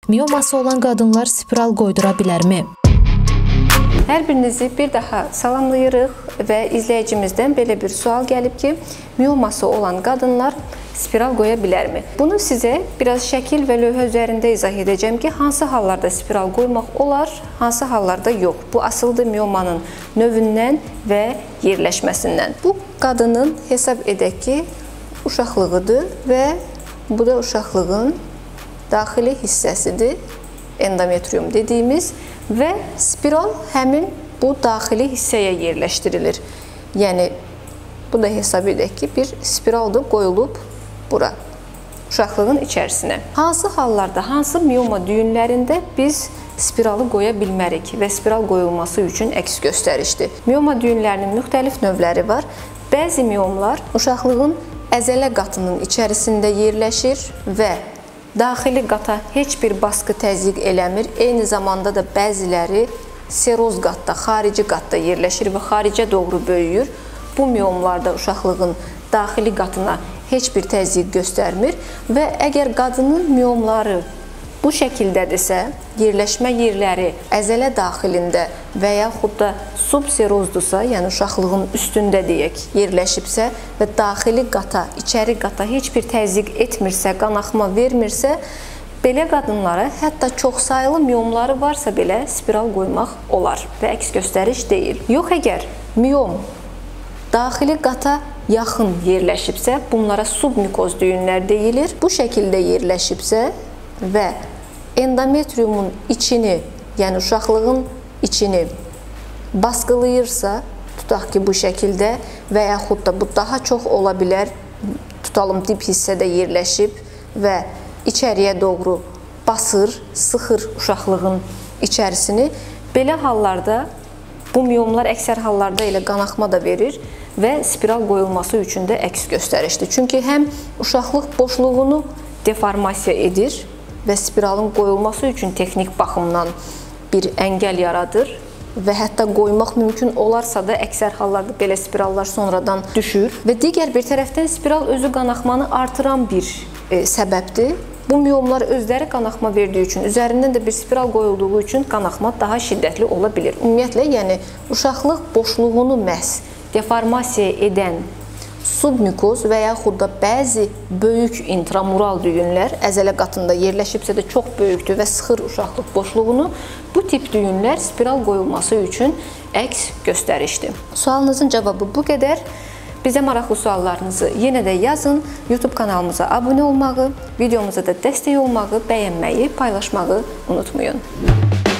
Miyoması olan qadınlar spiral qoydura bilərmi? Hər birinizi bir daha salamlayırıq və izləyicimizdən belə bir sual gəlib ki, miyoması olan qadınlar spiral qoya bilərmi? Bunu sizə biraz şəkil və lövhə üzərində izah edəcəm ki, hansı hallarda spiral qoymaq olar, hansı hallarda yox. Bu asılıdır miyomanın növündən və yerləşməsindən. Bu qadının hesab edək ki, uşaqlığıdır və bu da uşaqlığın daxili hissəsidir, endometrium dediyimiz və spiral həmin bu daxili hissəyə yerləşdirilir. Yəni, bu da hesab edək ki, bir spiraldır qoyulub bura, uşaqlığın içərisinə. Hansı hallarda, hansı miyoma düyünlərində biz spiralı qoya bilmərik və spiral qoyulması üçün əks göstərişdir. Miyoma düyünlərinin müxtəlif növləri var. Bəzi miyomlar uşaqlığın əzələ qatının içərisində yerləşir və daxili qata heç bir baskı təzyiq eləmir. Eyni zamanda da bəziləri seroz qatda, xarici qatda yerləşir və xaricə doğru böyüyür. Bu miyomlarda uşaqlığın daxili qatına heç bir təzyiq göstərmir və əgər qadının miyomları bu şəkildədirsə, yerləşmə yerləri əzələ daxilində və yaxud da subserozdursa, yəni uşaqlığın üstündə deyək, yerləşibsə və daxili qata, içəri qata heç bir təzyiq etmirsə, qanaxma vermirsə, belə qadınlara hətta çoxsaylı miyomları varsa belə spiral qoymaq olar və əks göstəriş deyil. Yox, əgər miyom daxili qata yaxın yerləşibsə, bunlara submikoz düyünlər deyilir. Bu şəkildə yerləşibsə və endometriumun içini, yəni uşaqlığın içini baskılayırsa, tutaq ki, bu şəkildə və yaxud da bu daha çox ola bilər, tutalım dip hissədə yerləşib və içəriyə doğru basır, sıxır uşaqlığın içərisini. Belə hallarda bu miyomlar əksər hallarda elə qanaxma da verir və spiral qoyulması üçün də əks göstərişdir. Çünki həm uşaqlıq boşluğunu deformasiya edir və spiralın qoyulması üçün texnik baxımdan bir əngəl yaradır və hətta qoymaq mümkün olarsa da əksər hallarda belə spirallar sonradan düşür və digər bir tərəfdən spiral özü qanaxmanı artıran bir səbəbdir. Bu miyomlar özləri qanaxma verdiyi üçün, üzərindən də bir spiral qoyulduğu üçün qanaxma daha şiddətli ola bilir. Ümumiyyətlə, yəni uşaqlıq boşluğunu məhz deformasiya edən submikoz və yaxud da bəzi böyük intramural düyünlər əzələ qatında yerləşibsə də çox böyükdür və sıxır uşaqlıq boşluğunu. Bu tip düyünlər spiral qoyulması üçün əks göstərişdir. Sualınızın cavabı bu qədər. Bizə maraqlı suallarınızı yenə də yazın. YouTube kanalımıza abunə olmağı, videomuza da dəstək olmağı, bəyənməyi, paylaşmağı unutmayın.